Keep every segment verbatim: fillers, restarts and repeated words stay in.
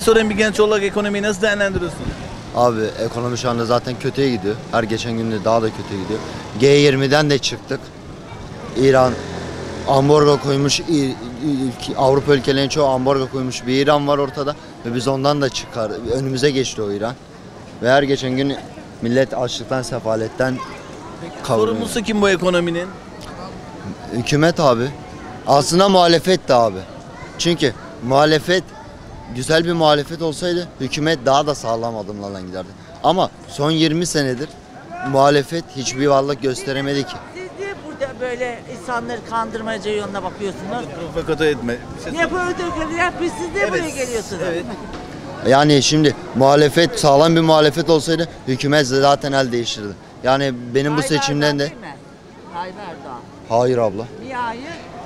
sorayım, bir genç olarak ekonomiyi nasıl değerlendiriyorsun? Abi ekonomi şu anda zaten kötüye gidiyor. Her geçen günde daha da kötüye gidiyor. G yirmiden de çıktık. İran ambargo koymuş. Avrupa ülkelerinin çoğu ambargo koymuş bir İran var ortada. Ve biz ondan da çıkar. Önümüze geçti o İran. Ve her geçen gün millet açlıktan, sefaletten kavruluyor. Sorumlusu kim bu ekonominin? Hükümet abi. Aslında muhalefet de abi. Çünkü muhalefet güzel bir muhalefet olsaydı hükümet daha da sağlam adımlarla giderdi. Ama son yirmi senedir muhalefet hiçbir varlık gösteremedi ki. Siz niye burada böyle insanları kandırmaca yoluna bakıyorsunuz? Provokatöre etme. Bir şey Niye provokatör yapıyorsunuz? Siz niye Evet, buraya geliyorsunuz? evet. Yani şimdi muhalefet sağlam bir muhalefet olsaydı hükümet zaten el değiştirdi. Yani benim bu Tayyip seçimden Erdoğan de... değil mi? Tayyip Erdoğan. Hayır abla. Niye hayır?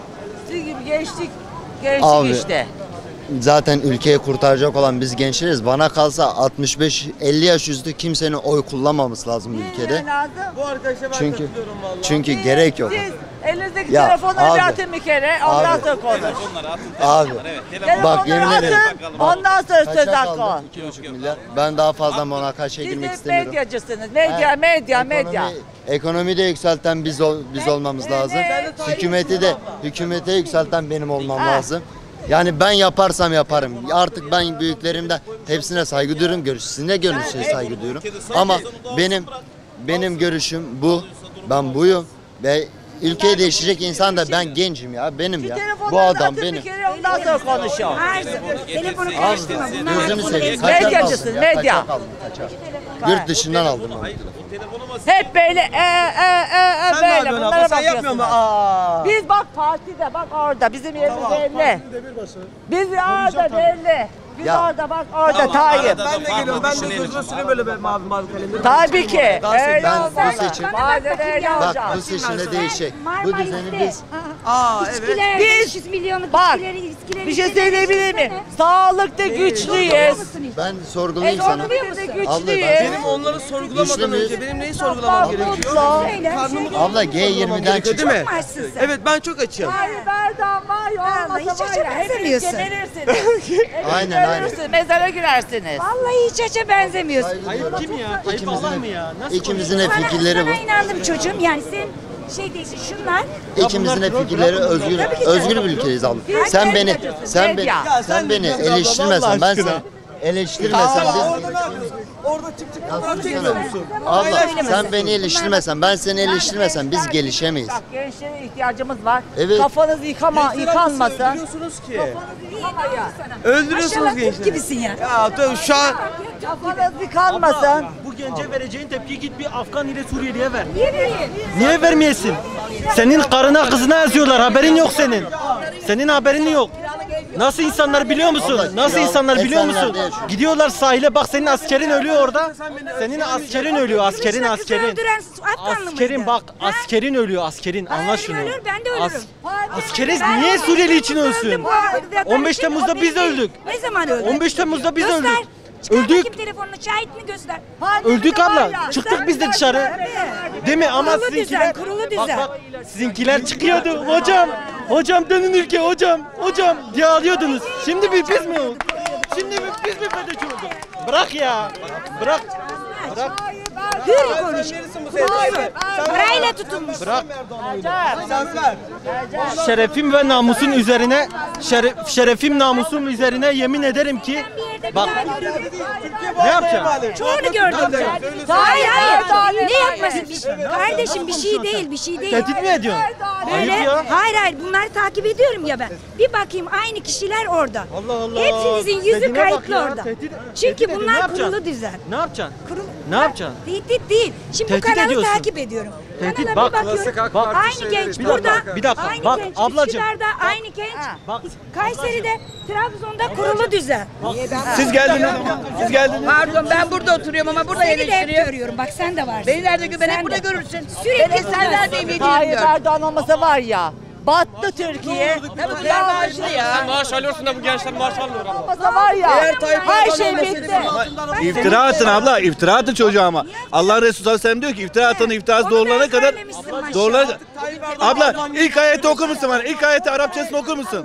Siz gibi gençlik, gençlik Abi, işte. Zaten ülkeyi kurtaracak olan biz gençleriz. Bana kalsa altmış beş elli yaş üstü kimsenin oy kullanmaması lazım bu ülkede. Niye lazım? Bu arkadaşa ben Çünkü katılıyorum vallahi. çünkü gerek yok. Siz elinizdeki Ya, telefonları abi. bir atın bir kere, ondan Abi. sonra konuş. Abi Telefonları bak yemin ederim. atın, ondan sonra söz Kaça hakkı kaldı? on. iki buçuk milyar. Ben daha fazla monarşiye Siz girmek de istemiyorum. medyacısınız. Medya, medya, medya. Ekonomi, ekonomi de yükselten biz ol, biz olmamız lazım. evet. Hükümeti de hükümete yükselten benim olmam Ha. lazım. Yani ben yaparsam yaparım. Artık ben büyüklerimden hepsine saygı duyuyorum. Görüşüne görüşüne saygı duyuyorum. Ama benim benim görüşüm bu. Ben buyum ve ülkeyi değiştirecek insan da ben gencim ya. Benim ya. Bu Telefonları adam atın benim. bir kere, ondan sonra konuşalım. Her telefonu karıştırma. Bunlar Gözünü konu seveyim. ezber. Kaçak Medyacısın, aldım ya, medya. kaçak aldım, kaçak. Yurt dışından aldım ben bu telefonu. Hep böyle e e e e Sen ne böyle yapıyorsun bunlara abla? Sen yapmıyor bakıyorsunuz. musun? Aa. Biz bak partide bak orada bizim yerimiz belli. Demirbaşı. Biz orada belli. Biz Ya. orada bak orada Tayyip. Ben de geliyorum. Ben de sözüme süreyim böyle be- mavi mavi kalemleri. Tabii ki. Öyle Ben olmaz. bu seçim Bazen öyle bak olacak. bu seçimde değişecek. Bu Marmaris'te düzeni biz Aa evet. İçkiler, Biz- beş yüz milyonluk Bak, içkileri, içkileri Bir şey içkileri söyleyebilir miyim? içsene. Sağlıkta güçlüyüz. ben sorgulayayım E, sana. sorguluyor musun? Abla, Güçlüyüz. ben- Benim onları sorgulamadan Güçlü müyüz? önce benim neyi sorgulamam gerekiyor? Söyle. Karnımı Abla G yirmiden gerekiyor çık. değil mi? Çok mu açsın sen? Evet ben çok açım. Tayyip Erdoğan var ya Vallahi olmasa hiç var açığa ya hepiniz benzemiyorsun. geberirsiniz. Aynen, Hepiniz aynen. ölürsünüz, mezara girersiniz. Vallahi hiç açı benzemiyorsun. Hayır kim ya? Ayıp İkimizin Allah de- mı ya? Nasıl İkimizin de Sana, fikirleri sana bu. inandım çocuğum. Yani sen şey değilsin. Şunlar İkimizin de fikirleri özgür Tabii ki de. özgür bir ülkeyiz abla. Sen beni sen beni Medya. Ya sen sen beni ne diyorsun abla, eleştirmesen Allah ben aşkına? seni eleştirmesem Aa, biz orada ne yapıyorsun? Orada çık çık fotoğraf çekiyor Baksana. musun? Abla sen beni eleştirmesen ben seni eleştirmesem biz Gençler- gelişemeyiz. Bak gençlere ihtiyacımız var. Evet. Kafanız yıkama, yıkanmasın. Öldürüyorsunuz ki. maşallah Öldürüyorsunuz Türk gençleri. gibisin ya. Ya dur şu an Kafanız yıkanmasın. Bu gence vereceğin tepki git bir Afgan ile Suriyeli'ye ver. Niye vereyim? Niye vermeyesin? Senin karına kızına yazıyorlar, haberin yok senin. Senin haberin yok. Nasıl insanlar biliyor musun? Allah, Nasıl kiralık insanlar biliyor musun? esenlerde yaşıyor. Gidiyorlar sahile, bak senin askerin ölüyor orada. Senin askerin ölüyor, askerin Kılıçla kızı askerin. öldüren Afganlı Askerin mıydı? bak, Ha? askerin ölüyor, askerin. Anla Askerim şunu. ölür, ben de ölürüm. Askeriz Ben niye öldüm, Suriyeli için öldüm, ölsün? bu arada on beş ben- Temmuz'da o biz benim- öldük. Ne zaman öldük? on beş Temmuz'da biz Göster. öldük. Çıkar Öldük. bakayım telefonunu, şahit mi göster? Öldük abla. Çıktık biz de dışarı. Değil mi? Ama Kurulu sizinkiler... düzen, kurulu Bak düzen. bak, sizinkiler çıkıyordu. Hocam, hocam dönün ülke hocam, hocam diye ağlıyordunuz. Şimdi bir biz mi olduk? Şimdi bir biz mi FETÖ'cü olduk? Bırak ya. Bırak. Bırak. Hür konuş. Neresi bu senin Tayyip? Parayla tutulmuş. Bırak. Sen ver. Şerefim ve namusun üzerine şeref, şerefim namusum üzerine yemin ederim ki bak ne yapacaksın? Çoğunu gördüm. Hayır hayır. Ne yapmasın? Bir şey- Kardeşim bir şey değil, bir şey değil. Tehdit mi ediyorsun? Böyle, Ayıp ya. hayır hayır bunları takip ediyorum ya ben. Bir bakayım aynı kişiler orada. Allah Allah. Hepsinizin yüzü Dediğine bak kayıtlı ya, orada. tehdit- Çünkü tehdit ediyor. Ne bunlar yapacaksın? kurulu düzen. Ne yapacaksın? Kurulu, Ne yapacaksın? Tehdit değil. Şimdi Tehdit bu kanalı ediyorsun. takip ediyorum. Tehdit, Kanala bak, bir bakıyorum. bak. Aynı genç Bir burada. dakika, bir dakika. Aynı Bak, genç ablacığım. Üsküdar'da, aynı genç. Bak. Kayseri'de, Trabzon'da kurulu düzen. Siz geldiniz. Siz geldiniz. Pardon ben burada oturuyorum ama burada Seni de hep eleştiriyor. görüyorum. Bak sen de varsın. Beni nerede gö- beni Sen hep burada de. görürsün. Sürekli Beni sen nerede buradasın. Tayyip gör. Erdoğan olmasa var ya. Battı Türkiye. Tabii diğer maaşlı ya. Maaş alıyorsun da bu gençler maaş almıyor ama. Olmasa var ya. Eğer Tayyip Her Erdoğan şey olmasaydı bitti. İftira atın abla, iftira atın çocuğa ama. Allah Resulü sallallahu aleyhi ve sellem diyor ki iftira atanın iftirası Onu doğrularına ben kadar söylemiştim maşallah. doğrularına. Abla ilk ayeti okur musun bana? İlk ayeti Arapçasını okur musun?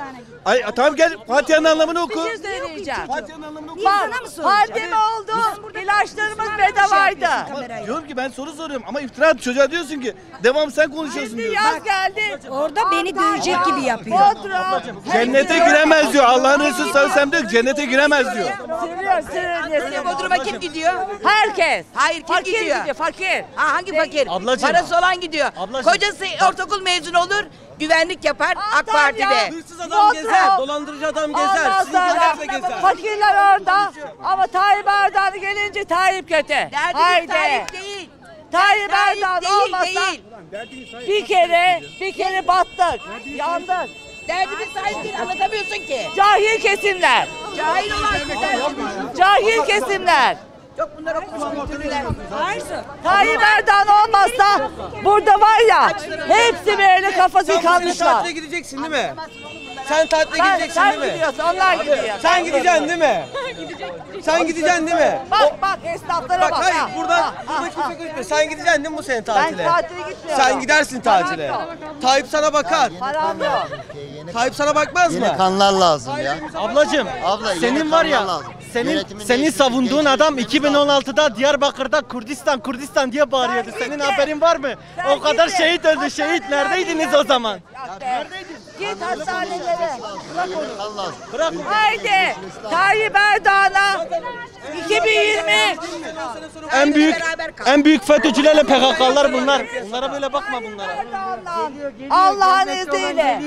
Ay tamam gel Fatiha'nın anlamını oku. Bir şey söyleyeceğim. Fatiha'nın anlamını oku. Niye sana mı soracağım? Pandemi oldu. İlaçlarımız bedavaydı. Ama diyorum ki ben soru soruyorum ama iftira at çocuğa diyorsun ki devam sen konuşuyorsun Şimdi diyorsun. yaz geldi. Orada beni dövecek gibi yapıyor. Bodrum. Cennete giremez diyor. Allah'ın Resulü sallallahu aleyhi ve sellem diyor ki cennete giremez diyor. Sürüyor, sürüyor. Bodrum'a kim gidiyor? Herkes. Hayır, kim fakir gidiyor? Fakir. Ha, hangi fakir? Ablacığım. Parası olan gidiyor. Ablacığım. Kocası ortaokul mezunu olur, güvenlik yapar AK Adam Parti'de. ya. Hırsız adam Bodrum. gezer, dolandırıcı adam gezer, Ondan sizinkiler sonra de gezer. fakirler orada ama Tayyip Erdoğan gelince Tayyip kötü. Derdimiz Haydi. Tayyip değil. Tayyip Tayyip Erdoğan değil, olmasa değil. bir kere bir kere battık. Yandık. Derdimiz Tayyip değil, anlatamıyorsun ki. Cahil kesimler. Cahil olan Cahil kesimler. Yok bunlar okumuş kültürlüler. Tayyip Erdoğan olmazsa burada var ya hepsi böyle kafası Sen bugün kalmışlar. tatile gideceksin değil mi? Sen tatile Sen, gideceksin sen değil mi? gidiyorsun, onlar gidiyor. Sen gideceksin değil mi? Sen gideceksin değil mi? Bak bak esnaflara bak. Bak hayır ha. buradan Ha, ha, burada ha. kimse konuşmuyor. Sen gideceksin değil mi bu sene Ben tatile? tatile gitmiyorum. Sen gidersin tatile. Param Tayyip sana bakar. Param yok. Tayyip sana bakmaz Yeni mı? kanlar lazım ya. Ablacığım Abla, yeni senin var ya kanlar lazım. senin Yönetimin senin değişiklik, savunduğun gençlik, adam gençlik iki bin on altıda Diyarbakır'da Kürdistan Kürdistan diye bağırıyordu. Sen Senin gittin. haberin var mı? Sen O kadar gittin. şehit öldü. Şehit neredeydiniz o zaman? Git hastanelere. Yeni kan lazım. Bırak. Haydi. Tayyip Erdoğan'a iki bin yirmi En büyük en büyük FETÖ'cülerle P K K'lar bunlar. Bunlara böyle bakma bunlara. Allah'ın izniyle.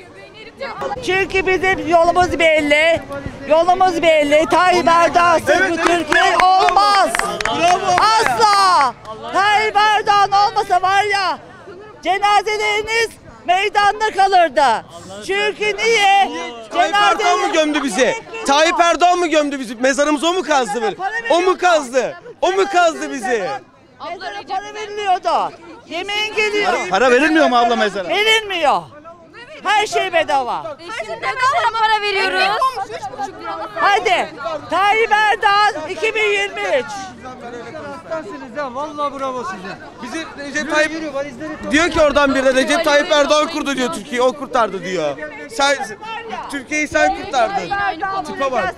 Çünkü bizim yolumuz belli. Yolumuz belli. Tayyip Erdoğan'sız bu Türkiye olmaz. Asla. Tayyip Erdoğan olmasa var ya cenazeleriniz meydanda kalırdı. Çünkü niye? Tayyip Erdoğan mı gömdü bizi? Tayyip Erdoğan mı gömdü bizi? Mezarımızı o mu kazdı böyle? O mu kazdı? O mu kazdı bizi? Mezara para veriliyordu. Yemeğin geliyor. Para, para verilmiyor mu abla mesela? Verilmiyor. Her şey bedava. Bedava para veriyoruz. Hadi. Tayyip Erdoğan iki bin yirmi üç. Vallahi bravo size. Bizi Recep Tayyip diyor ki oradan bir de Recep Tayyip Erdoğan kurdu diyor Türkiye'yi, o kurtardı diyor. Sen Türkiye'yi sen kurtardın. Tipe bak.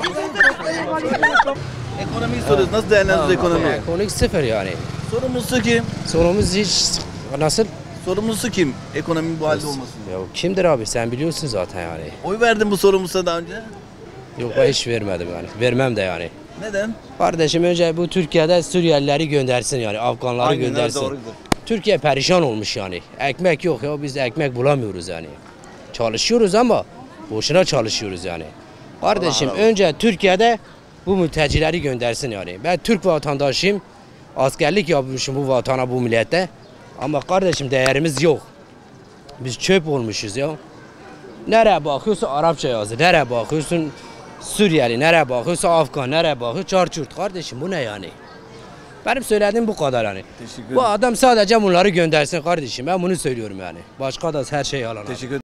Ekonomiyi soruyoruz. Nasıl değerlendiriyoruz ekonomiyi? Ekonomik sıfır yani. Sorumlusu kim? Sorumuz hiç nasıl? Sorumlusu kim? Ekonominin bu halde olmasın. Ya kimdir abi sen biliyorsun zaten yani. Oy verdin bu sorumlusa daha önce. Yok ben hiç vermedim yani. Vermem de yani. Neden? Kardeşim önce bu Türkiye'de Suriyelileri göndersin yani. Afganları Aynen, göndersin. doğrudur. Türkiye perişan olmuş yani. Ekmek yok ya biz ekmek bulamıyoruz yani. Çalışıyoruz ama boşuna çalışıyoruz yani. Kardeşim önce Türkiye'de bu mültecileri göndersin yani. Ben Türk vatandaşıyım. Askerlik yapmışım bu vatana bu millete. Ama kardeşim değerimiz yok. Biz çöp olmuşuz ya. Nereye bakıyorsun Arapça yazı, nereye bakıyorsun Suriyeli, nereye bakıyorsun Afgan, nereye bakıyorsun Çarçurt. Kardeşim bu ne yani? Benim söylediğim bu kadar yani. Bu adam sadece bunları göndersin kardeşim. Ben bunu söylüyorum yani. Başka da her şey yalan. Teşekkür